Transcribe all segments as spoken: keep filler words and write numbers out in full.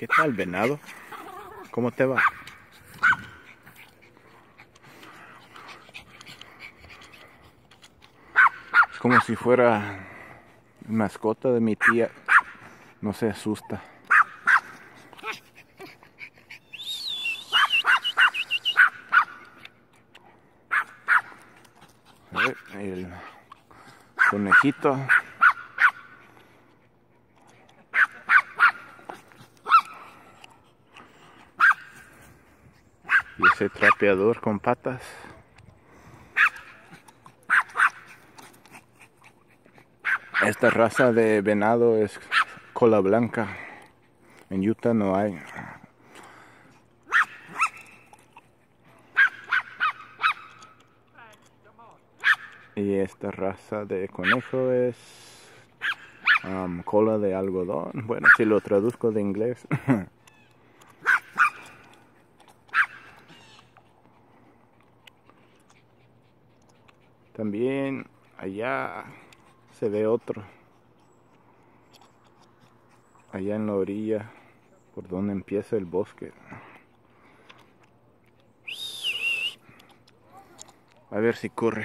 ¿Qué tal, venado? ¿Cómo te va? Es como si fuera mascota de mi tía. No se asusta. A ver, el conejito. Y ese trapeador con patas. Esta raza de venado es cola blanca. En Utah no hay. Y esta raza de conejo es um, cola de algodón. Bueno, si lo traduzco de inglés. También allá se ve otro. Allá en la orilla, por donde empieza el bosque. A ver si corre.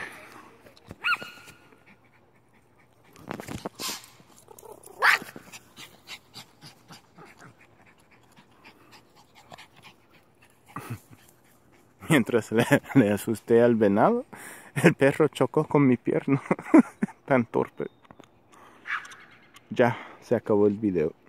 Mientras le, le asusté al venado, el perro chocó con mi pierna. Tan torpe. Ya, se acabó el video.